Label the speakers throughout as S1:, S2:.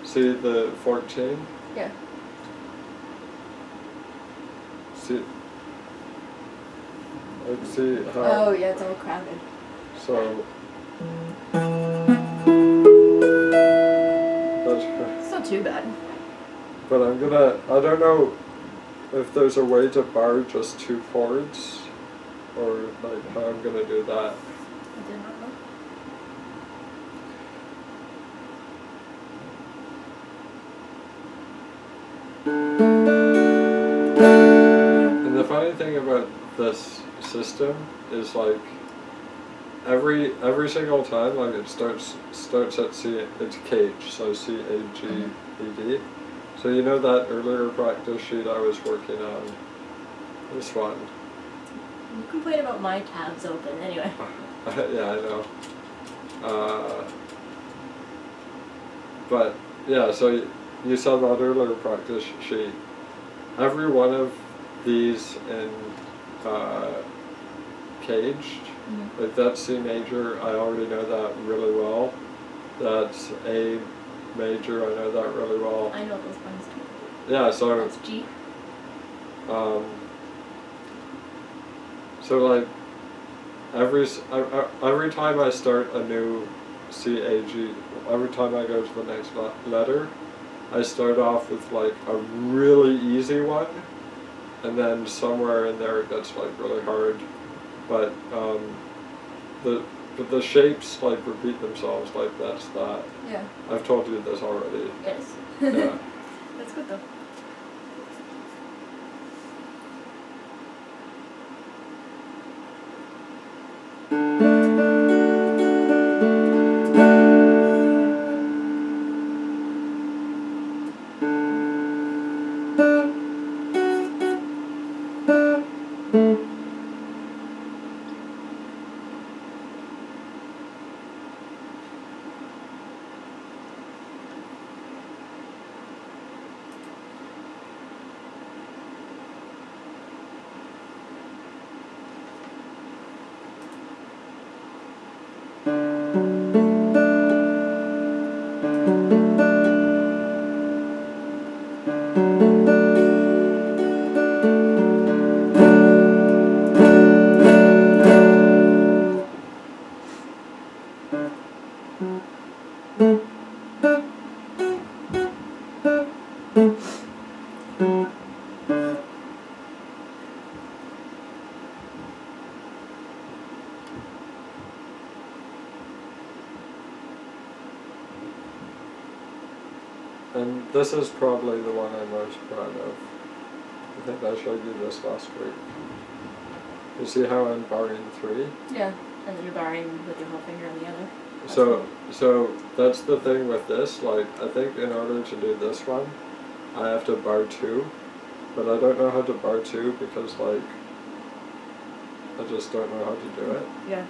S1: See the 14?
S2: Yeah.
S1: See, like see how.
S2: Oh yeah, it's all crowded.
S1: So. That's right.
S2: It's not too bad.
S1: But I'm gonna. I don't know if there's a way to bar just 2 chords, or like how I'm gonna do that.
S2: I did not know.
S1: And the funny thing about this system is like every single time, like it starts at C, it's cage, so C-A-G-E-D. So you know that earlier practice sheet I was working on, this one.
S2: You complain about my tabs open anyway.
S1: Yeah, I know. But yeah, so you saw that earlier practice sheet. Every one of these in caged, like that's C major, I already know that really well. That's A major, I know that really well.
S2: I know those ones too.
S1: Yeah, so
S2: That's G.
S1: So like every time I start a new C-A-G, every time I go to the next letter, I start off with like a really easy one, and then somewhere in there it gets like really hard. But the shapes like repeat themselves, like that's that.
S2: Yeah.
S1: I've told you this already.
S2: Yes.
S1: Yeah.
S2: That's good though.
S1: And this is probably the one I'm most proud of. I think I showed you this last week. You see how I'm barring 3?
S2: Yeah. And then you're barring with your whole finger on the other.
S1: So that's the thing with this, like I think in order to do this one, I have to bar 2, but I don't know how to bar 2 because like, I just don't know how to do it.
S2: Yeah.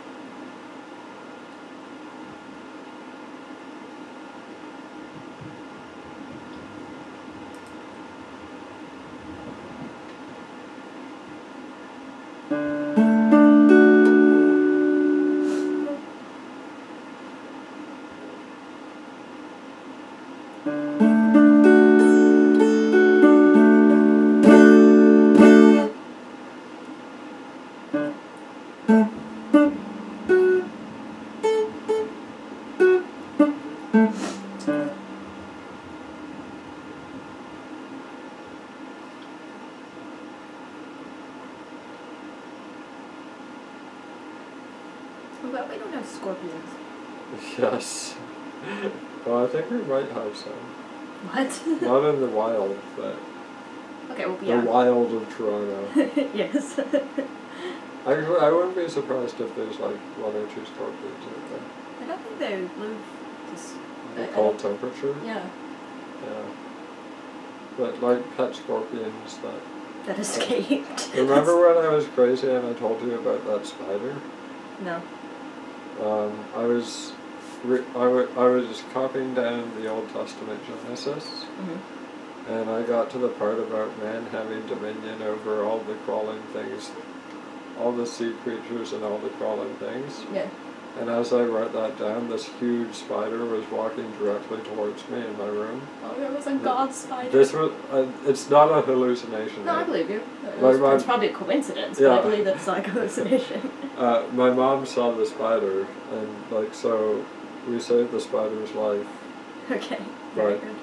S2: I'm glad we don't have scorpions.
S1: Yes. Well, I think we might have some.
S2: What?
S1: Not in the wild, but
S2: Okay, well, yeah.
S1: the wild of Toronto.
S2: Yes.
S1: Actually, I wouldn't be surprised if there's like 1 or 2 scorpions out there.
S2: I don't think they live this.
S1: The cold temperature?
S2: Yeah.
S1: Yeah. But like pet scorpions
S2: That escaped.
S1: Remember when I was crazy and I told you about that spider?
S2: No.
S1: I was I was copying down the Old Testament Genesis, and I got to the part about man having dominion over all the crawling things, all the sea creatures and all the crawling things.
S2: Yeah.
S1: And as I wrote that down, this huge spider was walking directly towards me in my room.
S2: Oh, it was a god spider.
S1: This was, it's not a hallucination.
S2: No, I believe you. It's probably a coincidence, but I believe that's like a hallucination.
S1: My mom saw the spider, and like, so we saved the spider's life.
S2: Okay, very good.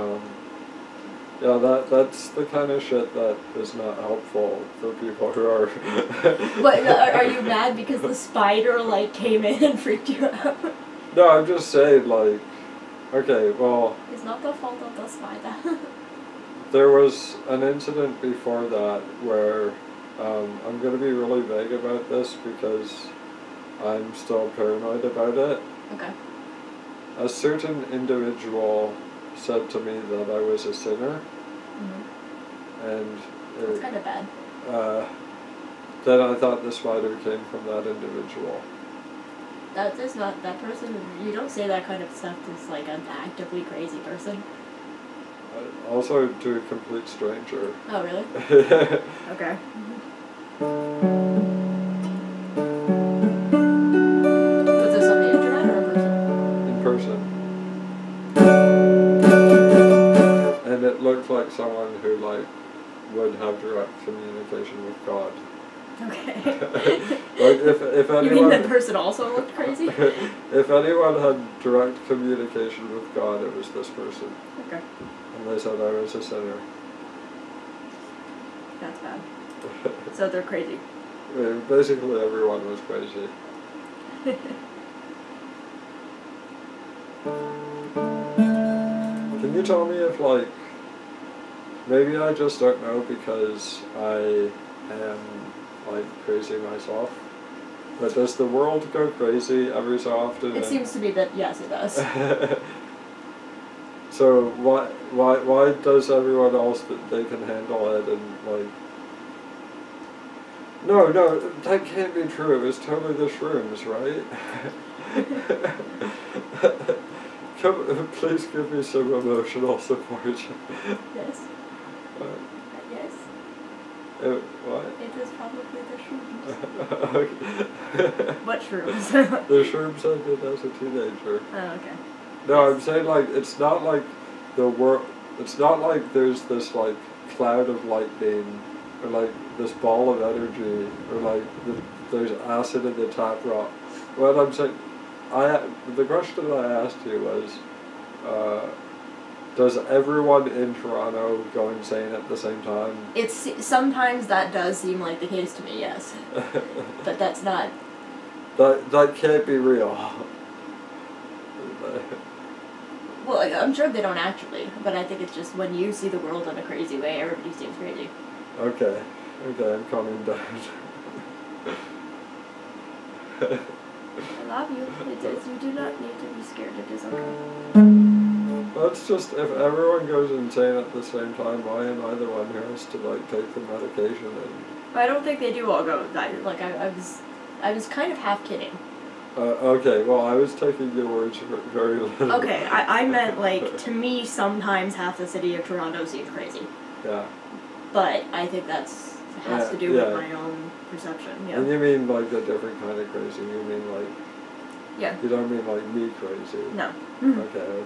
S1: Yeah, that's the kind of shit that is not helpful for people who are...
S2: But are you mad because the spider, like, came in and freaked you out?
S1: No, I'm just saying, like, okay, well...
S2: It's not the fault of the spider.
S1: There was an incident before that where, I'm going to be really vague about this because I'm still paranoid about it.
S2: Okay.
S1: A certain individual said to me that I was a sinner, and
S2: it's kind of bad.
S1: Then I thought the spider came from that individual.
S2: That is not that person. You don't say that kind of stuff to like an actively crazy person.
S1: Also to a complete stranger.
S2: Oh really? Okay. Was this on the internet or in person?
S1: In person. And it looked like someone who like would have direct communication with God.
S2: Okay.
S1: Like if anyone,
S2: you mean that person also looked crazy?
S1: If anyone had direct communication with God, it was this person.
S2: Okay.
S1: And they said I was a sinner.
S2: That's bad. So they're crazy.
S1: Basically everyone was crazy. Can you tell me if, like, maybe I just don't know because I am, like, crazy myself, but does the world go crazy every so often?
S2: It seems to be that, yes, it does.
S1: So why does everyone else that they can handle it and, like... No, that can't be true. It was totally the shrooms, right? Please give me some emotional support.
S2: Yes. Yes.
S1: What?
S2: It is probably the shrooms. What shrooms?
S1: The shrooms I did as a teenager.
S2: Oh, okay.
S1: No, I'm saying, like, it's not like the world... It's not like there's this, like, cloud of lightning, or, like, this ball of energy, or, like, there's acid in the tap rock. What I'm saying... the question I asked you was, does everyone in Toronto go insane at the same time?
S2: Sometimes that does seem like the case to me, yes. But that's not...
S1: That can't be real.
S2: Well, I'm sure they don't actually, but I think it's just when you see the world in a crazy way, everybody seems crazy.
S1: Okay, I'm calming down.
S2: I love you. You do not need to be scared. It is okay.
S1: That's just, if everyone goes insane at the same time, why am I the one who has to, like, take the medication and...
S2: I don't think they do all go. Like, I was kind of half kidding.
S1: Okay, well, I was taking your words very literally.
S2: Okay, I meant, like, to me, sometimes half the city of Toronto seems crazy.
S1: Yeah.
S2: But I think has to do with my own perception, yeah.
S1: And you mean, like, a different kind of crazy? You mean, like...
S2: Yeah.
S1: You don't mean, like, me crazy?
S2: No.
S1: Okay.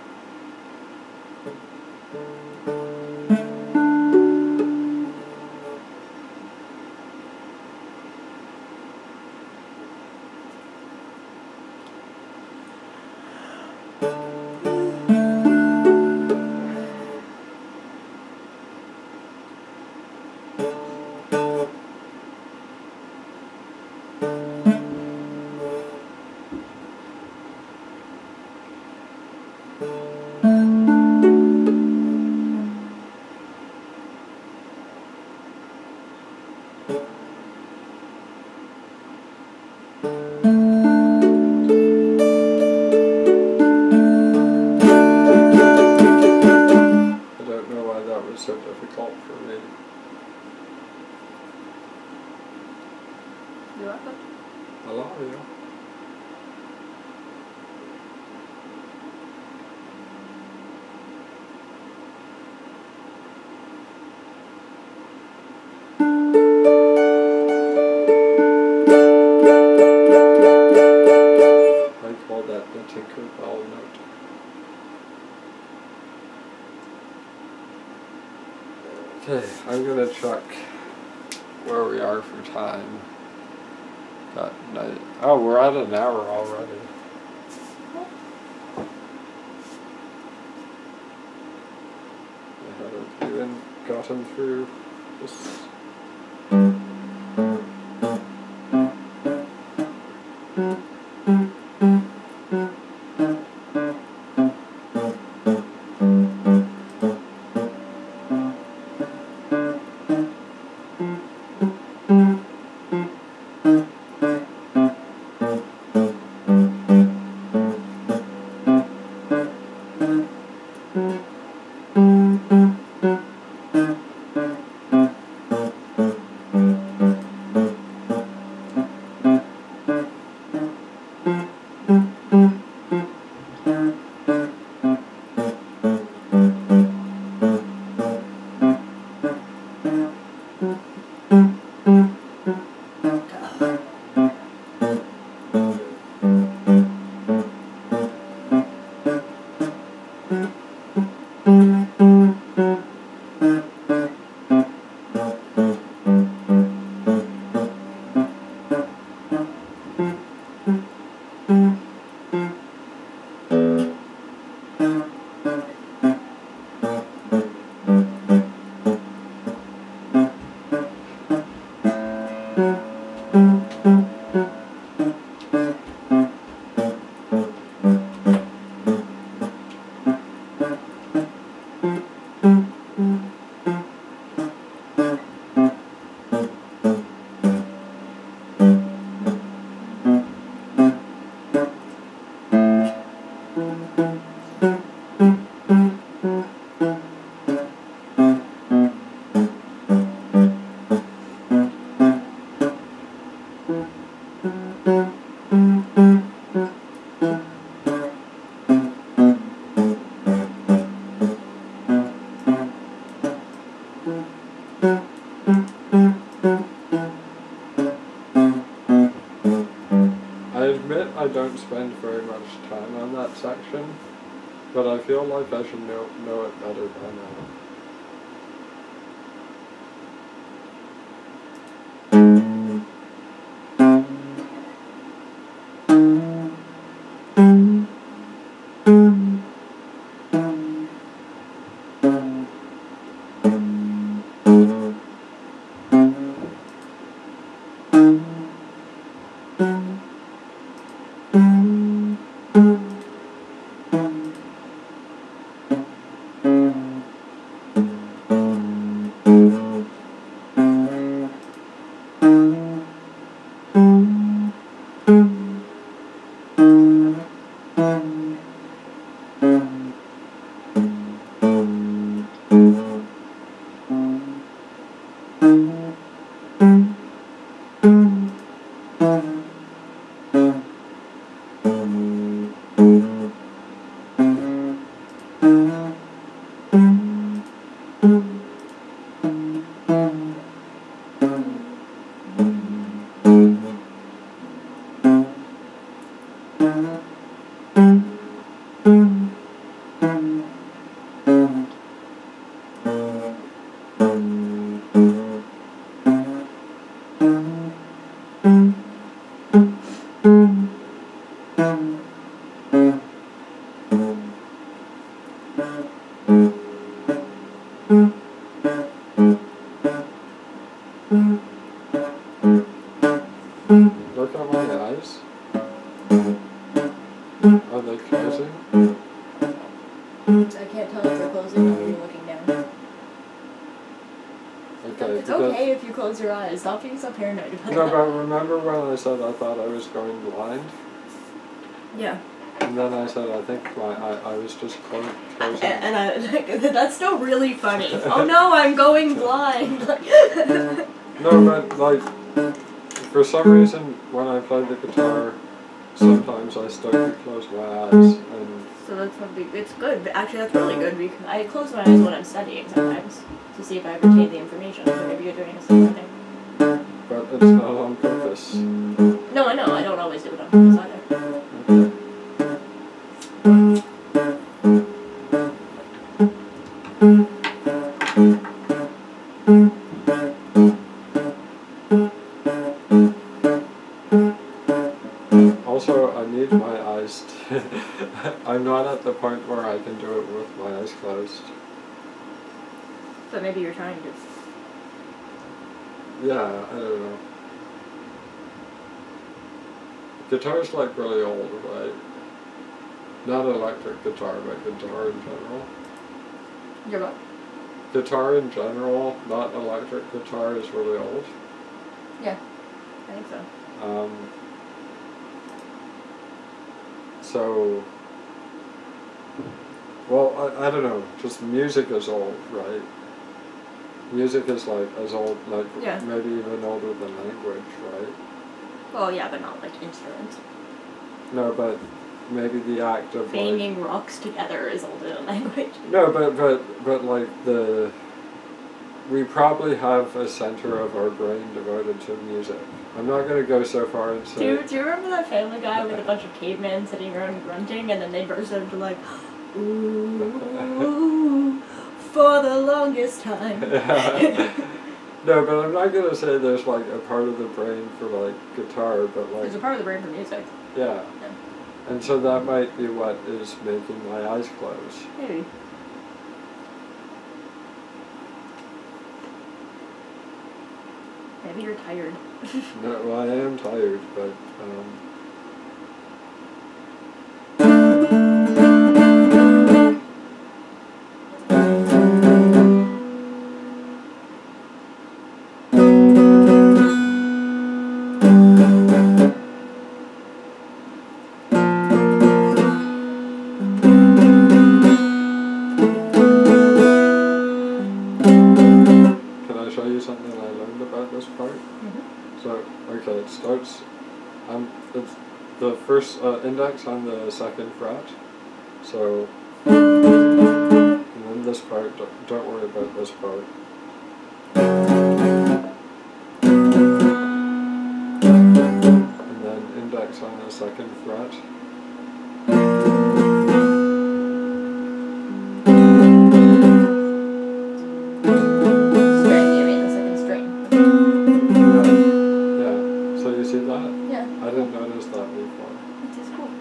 S1: So difficult for me.
S2: You're welcome.
S1: I love you. Okay, I'm gonna check where we are for time. Oh, we're at an hour already. I haven't even gotten through this. I admit I don't spend very much time on that section, but I feel like I should know it better by now. Look at my eyes. Are they closing?
S2: I can't tell if they're closing or you're looking down.
S1: Okay.
S2: It's okay if you close your eyes. Stop being so paranoid about
S1: No,
S2: that.
S1: but remember when I said I thought I was going blind?
S2: Yeah.
S1: And then I said I think I was just closing.
S2: And that's still really funny. Oh no, I'm going blind.
S1: No, but like, for some reason when I play the guitar, sometimes I start to close my eyes. And
S2: So that's probably, it's good. But actually, that's really good because I close my eyes when I'm studying sometimes to see if I retain the information. Or maybe you're doing a similar thing.
S1: but it's not on purpose.
S2: No, I know. I don't always do it on purpose either.
S1: Okay. at the point where I can do it with my eyes closed.
S2: But maybe you're trying to.
S1: Yeah, I don't know. Guitar's like really old, right? Not electric guitar, but guitar in general.
S2: You're what?
S1: Guitar in general, not electric guitar, is really old.
S2: Yeah, I think so.
S1: So, well, I don't know, just music is old, right? Music is like as old, like
S2: Yeah.
S1: maybe even older than language, right?
S2: Well, yeah, but not like instruments.
S1: No, but maybe the act of like,
S2: Banging rocks together is older than language.
S1: no, but like we probably have a center of our brain devoted to music. I'm not going to go so far and say...
S2: Do you remember that Family Guy with a bunch of cavemen sitting around grunting and then they burst into like, ooh, for the longest time.
S1: No, but I'm not going to say there's like a part of the brain for like guitar, but like...
S2: There's a part of the brain for music.
S1: Yeah. And so that might be what is making my eyes close.
S2: Maybe. Maybe you're tired.
S1: No, well, I am tired, but can I show you something I learned about this part? So, okay, it starts, it's the first index on the second fret, so, and then this part, don't worry about this part. And then index on the second fret.
S2: String, you mean the second string.
S1: Yeah, so you see that?
S2: Yeah.
S1: I didn't notice that before.
S2: Which is cool.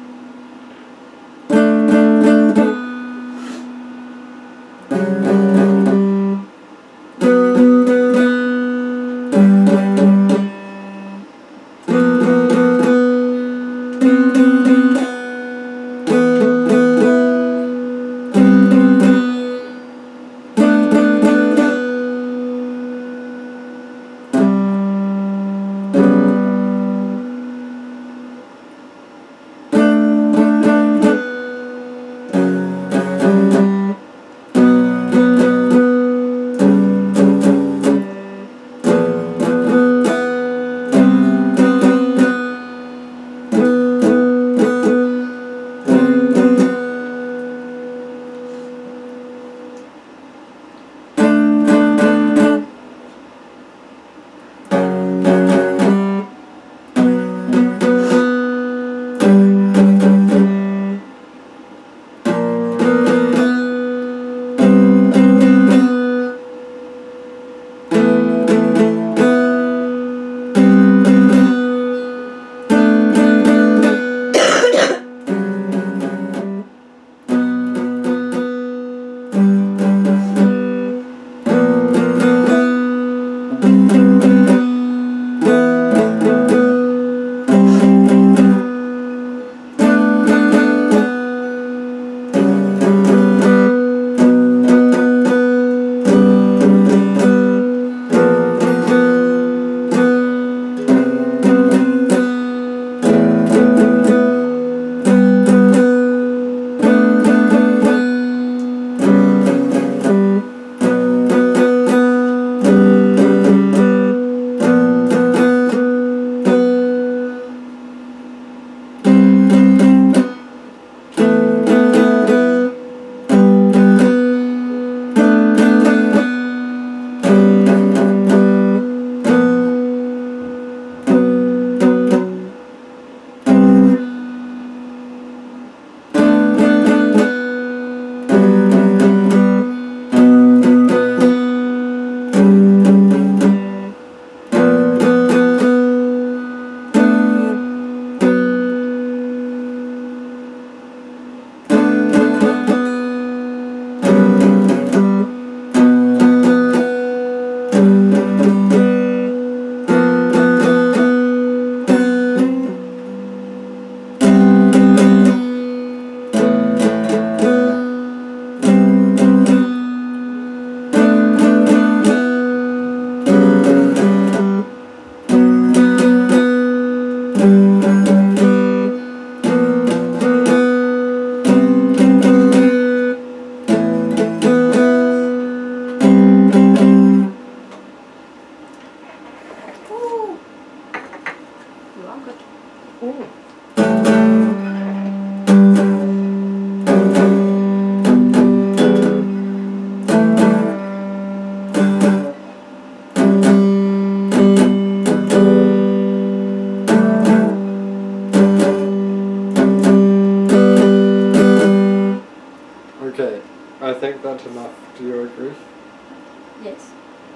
S1: Okay, I think that's enough. Do you agree?
S2: Yes.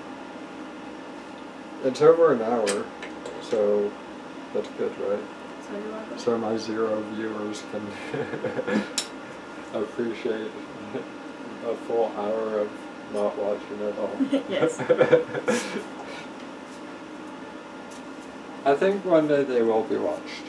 S1: It's over an hour, so that's good, right?
S2: So you're welcome.
S1: So my 0 viewers can appreciate a full hour of not watching at all.
S2: Yes.
S1: I think one day they will be watched.